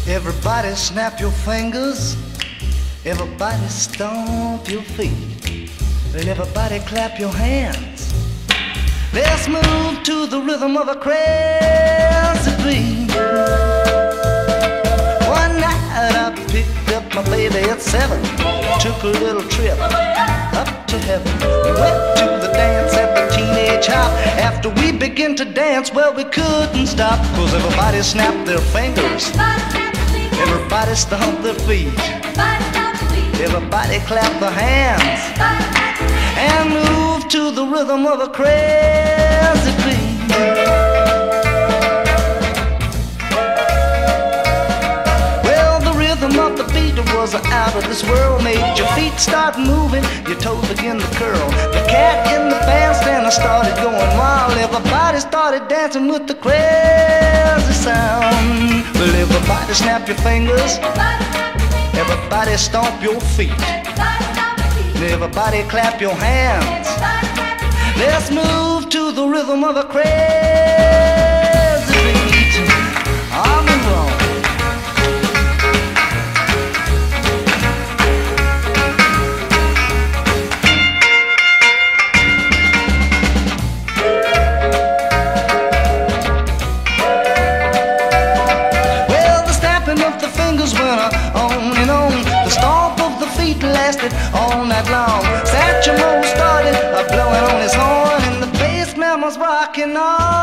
Everybody snap your fingers, everybody stomp your feet, and everybody clap your hands. Let's move to the rhythm of a crazy beat. One night I picked up my baby at 7, took a little trip up to heaven. We went to the dance at the Teenage Hop. After we began to dance, well, we couldn't stop, 'cause everybody snapped their fingers, everybody stomped their feet, everybody clapped their hands, and moved to the rhythm of a crazy beat. Well, the rhythm of the beat was out of this world. Made your feet start moving, your toes begin to curl. The cat in the bandstand started going wild. Everybody started dancing with the crazy sound. Well, everybody snap your fingers, everybody stomp your feet, everybody clap your hands. Let's move to the rhythm of a crazy beat. I'm wrong. Well, the snapping of the fingers went on and on. The stomp of the feet lasted all night long. Satchmo started blowing on his horn, and the bass man was rocking on.